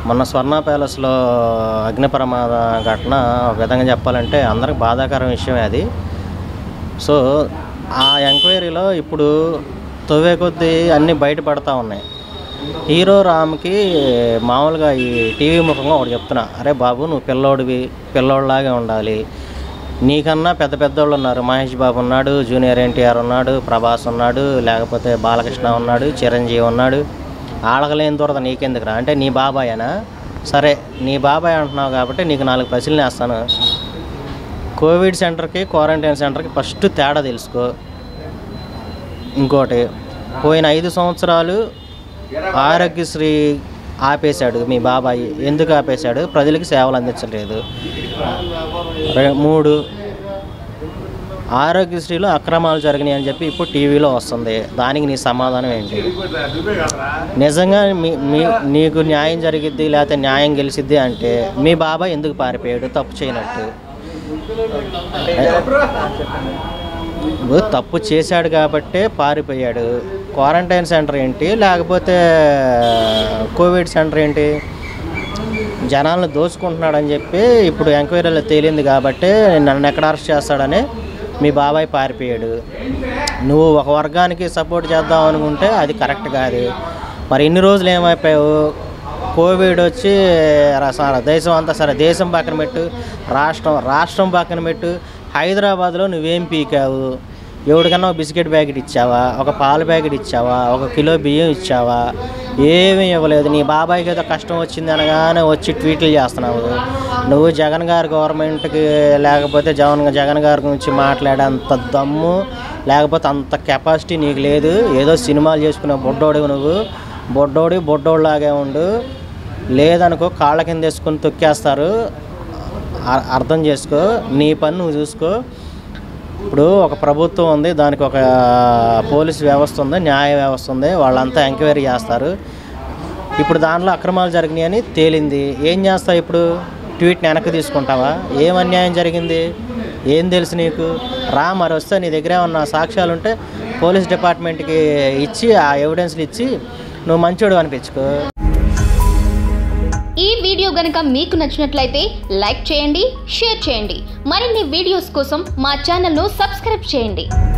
మొన్న స్వర్ణ ప్యాలెస్లో అగ్ని ప్రమాద ఘటన ఒక విధంగా చెప్పాలంటే అందరికి బాధాకరం విషయమే అది. సో ఆ ఎంక్వైరీలో ఇప్పుడు తవ్వే కొద్దీ అన్నీ బయటపడతా ఉన్నాయి. హీరో రామ్కి మామూలుగా ఈ టీవీ ముఖంగా ఒకటి చెప్తున్నా, అరే బాబు నువ్వు పిల్లోడిలాగే ఉండాలి, నీకన్నా పెద్ద పెద్దోళ్ళు ఉన్నారు, మహేష్ బాబు ఉన్నాడు, జూనియర్ ఎన్టీఆర్ ఉన్నాడు, ప్రభాస్ ఉన్నాడు, లేకపోతే బాలకృష్ణ ఉన్నాడు, చిరంజీవి ఉన్నాడు, ఆడగలేని దూరత నీకెందుకురా అంటే నీ బాబాయేనా? సరే నీ బాబాయ్ అంటున్నావు కాబట్టి నీకు 4 ప్రశ్నలు వేస్తాను. కోవిడ్ సెంటర్కి క్వారంటైన్ సెంటర్కి ఫస్ట్ తేడా తెలుసుకో. ఇంకోటి, పోయిన 5 సంవత్సరాలు ఆరోగ్యశ్రీ ఆపేశాడు మీ బాబాయ్. ఎందుకు ఆపేశాడు? ప్రజలకు సేవలు అందించలేదు. 3, ఆరోగ్యశ్రీలో అక్రమాలు జరిగినాయి అని చెప్పి ఇప్పుడు టీవీలో వస్తుంది. దానికి నీ సమాధానం ఏంటి? నిజంగా నీకు న్యాయం జరిగిద్ది లేకపోతే న్యాయం గెలిచిద్ది అంటే మీ బాబాయ్ ఎందుకు పారిపోయాడు తప్పు చేయనట్టు? తప్పు చేశాడు కాబట్టే పారిపోయాడు. క్వారంటైన్ సెంటర్ ఏంటి, లేకపోతే కోవిడ్ సెంటర్ ఏంటి? జనాలను దోచుకుంటున్నాడని చెప్పి ఇప్పుడు ఎంక్వైరీలో తేలింది కాబట్టి నన్ను ఎక్కడ అరెస్ట్ చేస్తాడని మీ బాబాయ్ పారిపోయాడు. నువ్వు ఒక వర్గానికి సపోర్ట్ చేద్దాం అనుకుంటే అది కరెక్ట్ కాదు. మరి ఇన్ని రోజులు ఏమైపోయావు? కోవిడ్ వచ్చి దేశం అంతా సరే, దేశం పక్కన పెట్టు, రాష్ట్రం పక్కన పెట్టు, హైదరాబాద్లో నువ్వేం పీకావు? ఎవరికన్నా ఒక బిస్కెట్ ప్యాకెట్ ఇచ్చావా? ఒక పాల ప్యాకెట్ ఇచ్చావా? 1 కిలో బియ్యం ఇచ్చావా? ఏమీ ఇవ్వలేదు. నీ బాబాయ్కి ఏదో కష్టం వచ్చింది అనగానే వచ్చి ట్వీట్లు చేస్తున్నావు. నువ్వు జగన్ గారి గవర్నమెంట్కి లేకపోతే జగన్ గారి గురించి మాట్లాడేంత దమ్ము లేకపోతే అంత కెపాసిటీ నీకు లేదు. ఏదో సినిమాలు చేసుకునే బొడ్డోడివి నువ్వు. బొడ్డోడిలాగే ఉండు. లేదనుకో కాళ్ళ కింద వేసుకొని తొక్కేస్తారు. అర్థం చేసుకో. నీ పని నువ్వు చూసుకో. ఇప్పుడు ఒక ప్రభుత్వం ఉంది, దానికి ఒక పోలీస్ వ్యవస్థ ఉంది, న్యాయ వ్యవస్థ ఉంది, వాళ్ళంతా ఎంక్వైరీ చేస్తారు. ఇప్పుడు దానిలో అక్రమాలు జరిగినాయని తేలింది. ఏం చేస్తావు ఇప్పుడు? ట్వీట్ని వెనక్కి తీసుకుంటావా? ఏం అన్యాయం జరిగింది? ఏం తెలుసు నీకు? మరి వస్తే నీ దగ్గర ఏమన్నా సాక్ష్యాలు ఉంటే పోలీస్ డిపార్ట్మెంట్కి ఇచ్చి ఆ ఎవిడెన్స్లు ఇచ్చి నువ్వు మంచోడు అనిపించుకో. ఈ వీడియో గనుక మీకు నచ్చినట్లయితే లైక్ చేయండి, షేర్ చేయండి. మరిన్ని వీడియోస్ కోసం మా ఛానల్ను సబ్స్క్రైబ్ చేయండి.